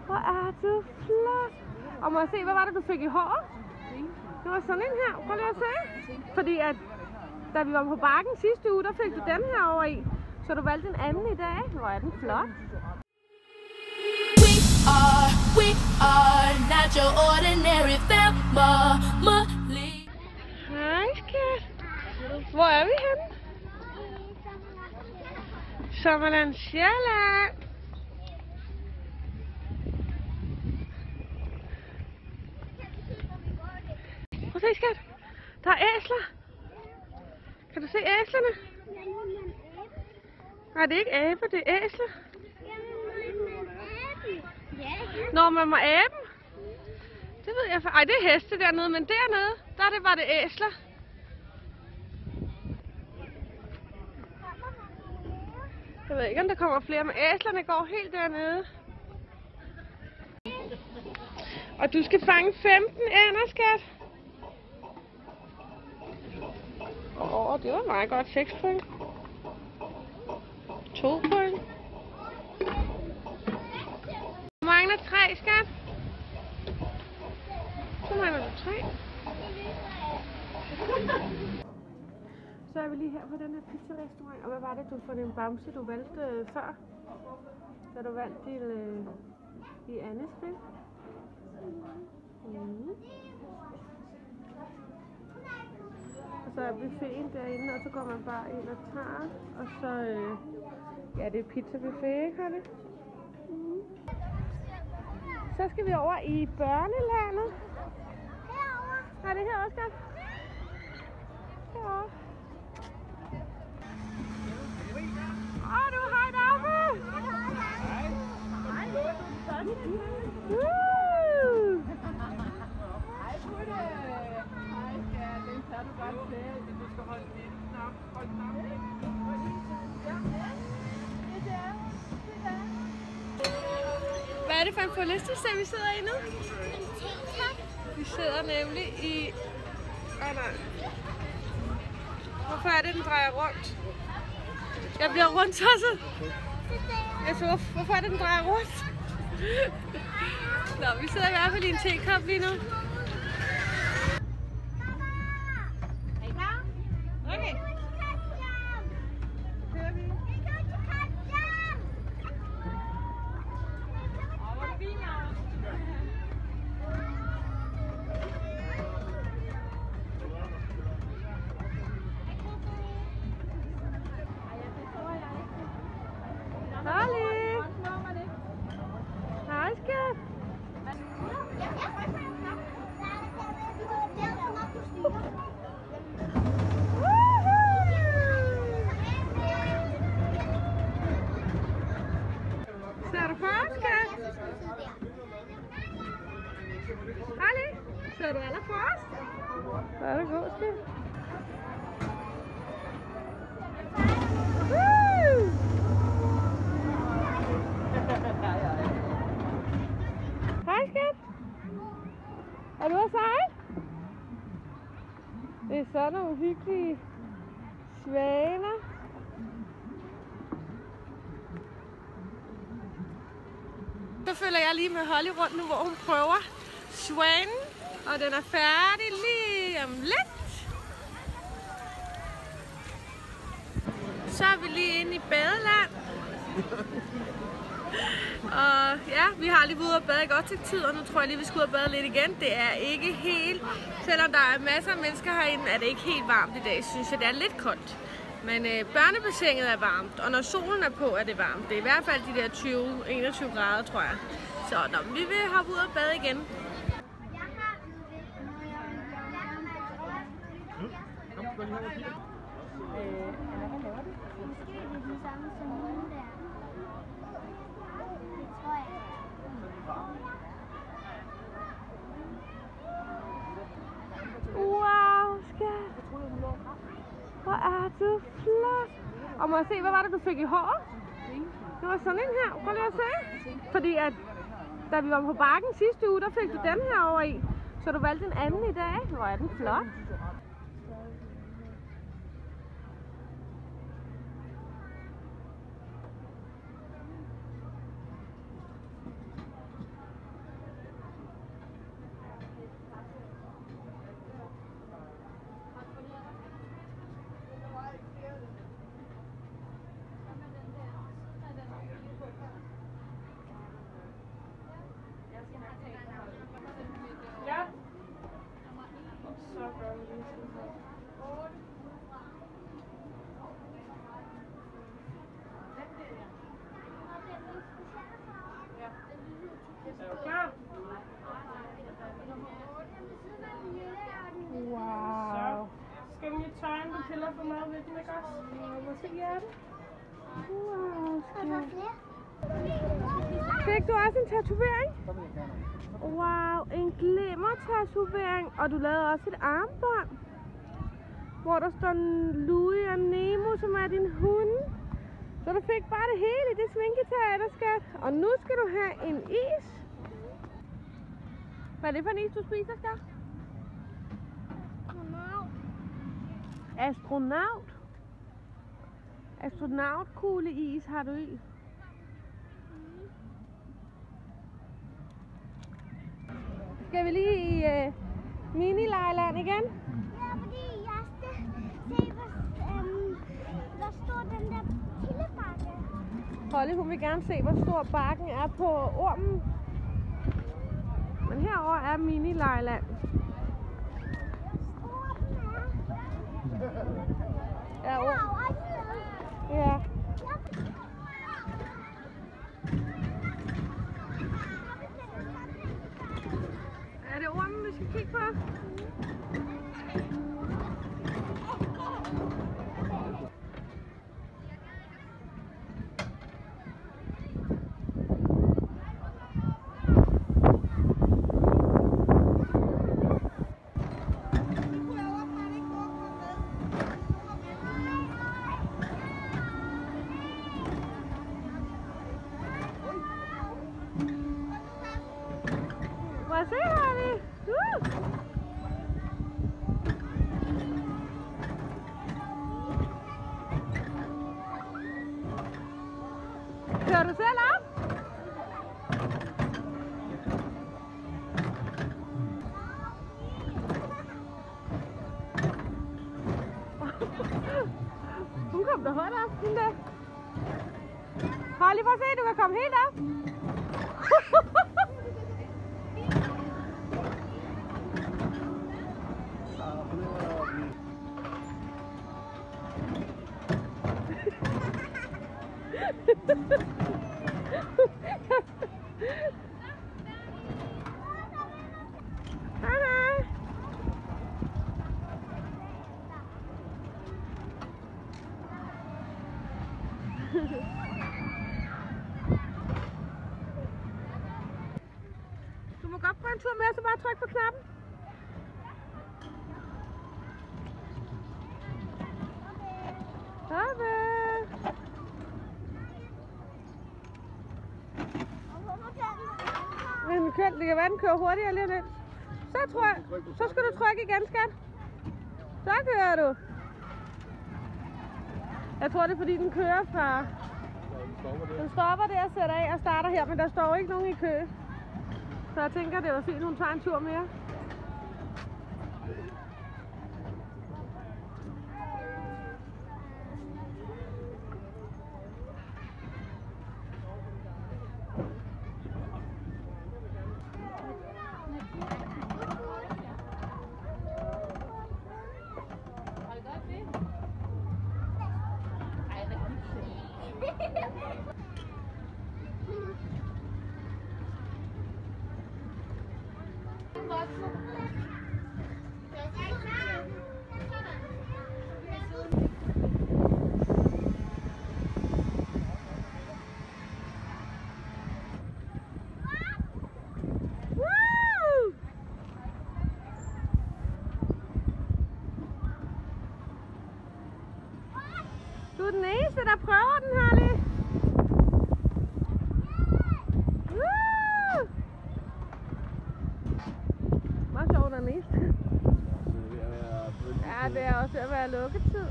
Hvor er du flot. Og må jeg se, hvad var det, du fik i håret? Det var sådan en her. Prøv lige at se. Fordi at, da vi var på bakken sidste uge, der fik du den her over i. Så du valgte en anden i dag. Hvor er den flot. We are not your ordinary family. Hej, skat. Hvor er vi henne? Sommerland Sjælland. Prøv at se, skat. Der er æsler. Kan du se æslerne? Nej, det er ikke aber, det er æsler. Nå, man må abe. Det ved jeg. Ej, det er heste dernede, men dernede, der var det æsler. Jeg ved ikke, om der kommer flere, men æslerne går helt dernede. Og du skal fange 15 ænder, skat. Det var meget godt. 6 point. 2 point. Du mangler 3, skat. Så mangler du 3. Så er vi lige her på den her pizzarestaurant. Og hvad var det, du for den bamse, du valgte før? Da du valgte i Annes spil? Og så er buffeten derinde, og så går man bare ind og tager. Og så, ja, det er pizzabuffet, ikke, Holly? Så skal vi over i børnelandet. Herovre. Nej, det er herovre, skat. Herovre. Du er højt oppe! Hvad er det for en forlystelse, vi sidder i nu? Vi sidder nemlig i... nej. Hvorfor er det, den drejer rundt? Jeg bliver rundtosset. Hvorfor er det, den drejer rundt? Nå, vi sidder i hvert fald i en tekop lige nu. Okay. Kører vi. Hej, skat. Ser du først, skat? Harley, ser du allerførst? Så er det god, skat. Hej, skat. Er du også sejl? Det er sådan nogle hyggelige svaner. Så følger jeg lige med Holly rundt nu, hvor hun prøver svanen. Og den er færdig lige om lidt. Så er vi lige inde i badeland. Og ja, vi har lige været ude og bade i godt til tid, og nu tror jeg lige, vi skal ud og bade lidt igen. Det er ikke helt, selvom der er masser af mennesker herinde, er det ikke helt varmt i dag, synes jeg. Det er lidt koldt. Men børnebassinet er varmt, og når solen er på, er det varmt. Det er i hvert fald de der 20-21 grader, tror jeg. Så vi vil hoppe ud og bade igen. Wow, skat. Hvor er du flot. Og må jeg se, hvad var det, du fik i håret? Det var sådan en her. Prøv lige at se. Fordi at, da vi var på bakken sidste uge, der fik du den her over i. Så du valgte en anden i dag. Hvor er den flot. se hjerte. Wow, fik du også en tatovering? Wow, en glimmer-tatovering. Og du lavede også et armbånd, hvor der står Louis og Nemo, som er din hunde. Så du fik bare det hele i det sminketeater, skat. Og nu skal du have en is. Hvad er det for en is, du spiser, skat? Astronaut. Astronautkugle-is har du i. Skal vi lige i mini-lejland igen? Ja, fordi jeg skal se, hvor stor den der kildebakke. Holly, hun vil gerne se, hvor stor bakken er på ormen. Men herover er mini-lejland. Ja, ja. Er det ormen, vi skal kigge på? Må se, Harry. Kører du selv op? Hun kom da højt op, hende der. Holly, prøv at se, du kan komme helt op. Du må godt prøve en tur med, så bare tryk på knappen. Det kan være, den kører hurtigere lige lidt. Så tror jeg, så skal du trykke igen, skat. Så kører du. Jeg tror, det er fordi, den kører fra... Den stopper der og sætter af og starter her, men der står ikke nogen i kø. Så jeg tænker, det var fint, hun tager en tur mere. Du er den eneste, der prøver den, Harley. Meget sjovt, den eneste. Ja, det er også ved at være lukketid.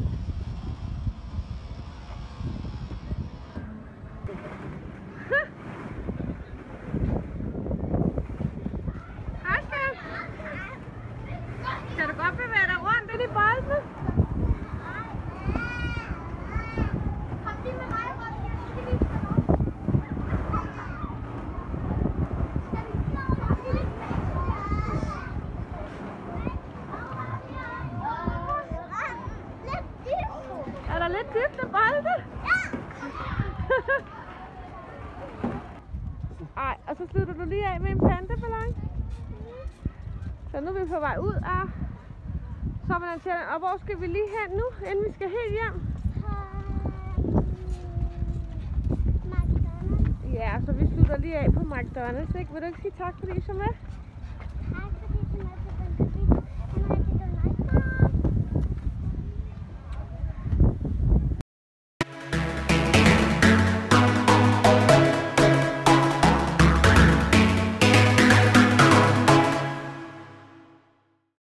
Hej, Skat. Kan du godt bevæge dig rundt ind i boldene? Er der lidt dybt af bolde? Ja! Ej, og så slutter du lige af med en pandaballon. Så nu er vi på vej ud af Sommerland. Og hvor skal vi lige hen nu, inden vi skal helt hjem? så vi slutter lige af på McDonald's, ikke? Vil du ikke sige tak, fordi I så med?